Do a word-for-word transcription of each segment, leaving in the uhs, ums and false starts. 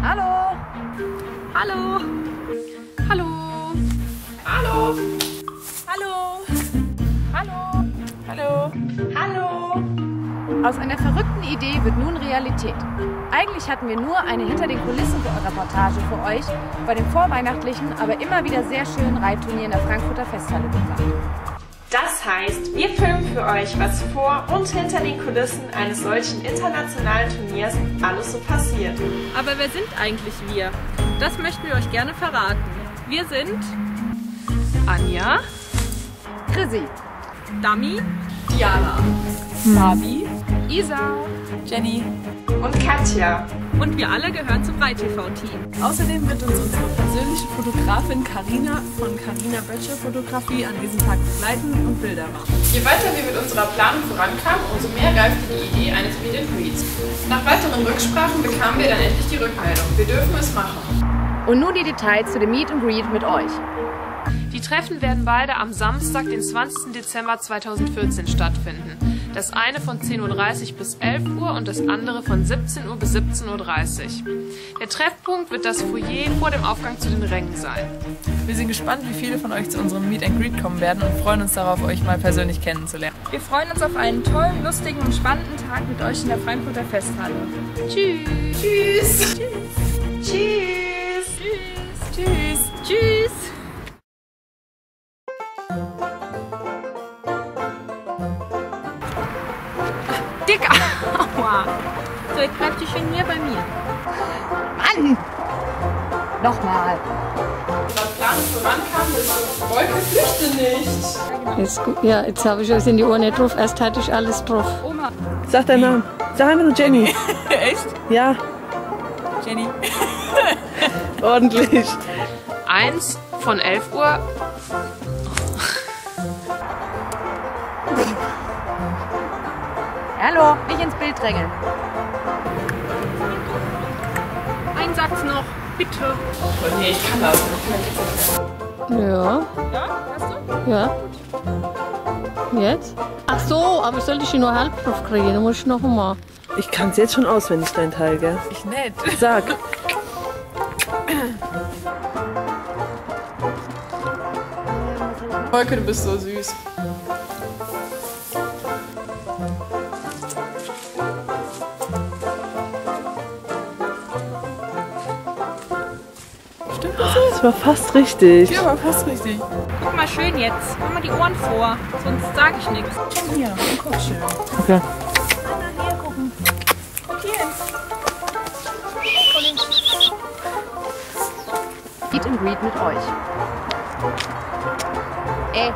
Hallo. Hallo. Hallo. Hallo. Hallo. Hallo. Hallo. Hallo. Aus einer verrückten Idee wird nun Realität. Eigentlich hatten wir nur eine Hinter-den-Kulissen-Reportage für euch bei dem vorweihnachtlichen, aber immer wieder sehr schönen Reitturnier in der Frankfurter Festhalle geplant. Das heißt, wir filmen für euch, was vor und hinter den Kulissen eines solchen internationalen Turniers alles so passiert. Aber wer sind eigentlich wir? Das möchten wir euch gerne verraten. Wir sind Anja, Chrissy, Dami, Diana. Fabi, Isa, Jenny. Und Katja. und wir alle gehören zum Reit-T V-Team. Außerdem wird uns unsere persönliche Fotografin Carina von Carina Böttcher Fotografie an diesem Tag begleiten und Bilder machen. Je weiter wir mit unserer Planung vorankamen, umso mehr reifte die Idee eines Meet and Greets. Nach weiteren Rücksprachen bekamen wir dann endlich die Rückmeldung. Wir dürfen es machen. und nun die Details zu dem Meet and Greet mit euch. Die Treffen werden beide am Samstag, den zwanzigsten Dezember zweitausendvierzehn stattfinden. Das eine von zehn Uhr dreißig bis elf Uhr und das andere von siebzehn Uhr bis siebzehn Uhr dreißig. Der Treffpunkt wird das Foyer vor dem Aufgang zu den Rängen sein. Wir sind gespannt, wie viele von euch zu unserem Meet and Greet kommen werden und freuen uns darauf, euch mal persönlich kennenzulernen. Wir freuen uns auf einen tollen, lustigen und spannenden Tag mit euch in der Frankfurter Festhalle. Tschüss! Tschüss! Tschüss! Tschüss! Tschüss! Tschüss! Dicker! Aua! So, jetzt bleibt ihr schön hier bei mir. Mann! Nochmal. Unserer Planung vorankam, dass Wolke flüchte nicht. Jetzt, gu- ja, jetzt habe ich alles in die Ohren nicht drauf. Erst hatte ich alles drauf. Oma. Sag deinen Namen. Sag einfach nur Jenny. Echt? Ja, Jenny? ordentlich. Eins von elf Uhr. Hallo, nicht ins Bild drängeln. Ein Satz noch, bitte. Oh nee, ich kann das nicht. Ja, Ja, hast du? ja. Jetzt? Ach so, aber ich sollte ich nur halb drauf kriegen. Dann muss ich noch mal. Ich kann es jetzt schon auswendig, dein Teil, gell? Ich nett. Sag. Wolke, du bist so süß. Stimmt das? Das war fast richtig. Ja, war fast richtig. Guck mal schön jetzt. Mach mal die Ohren vor, sonst sag ich nichts. Hier, guck schön. Okay. Meet and Greet mit euch. Ey.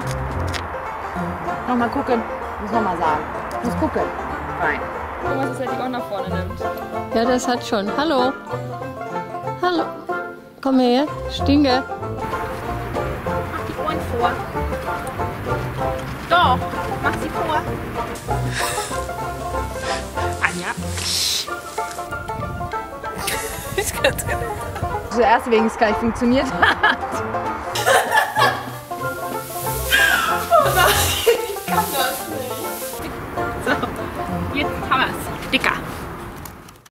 Nochmal gucken. Muss nochmal sagen. Muss gucken. Rein. Guck mal, dass er die Ohren nach vorne nimmt. Ja, das hat schon. Hallo. Hallo. Komm her. Stinke. Mach die Ohren vor. Doch, mach sie vor. Anja. Ich kann's genau. Zuerst wenigstens gar nicht funktioniert hat.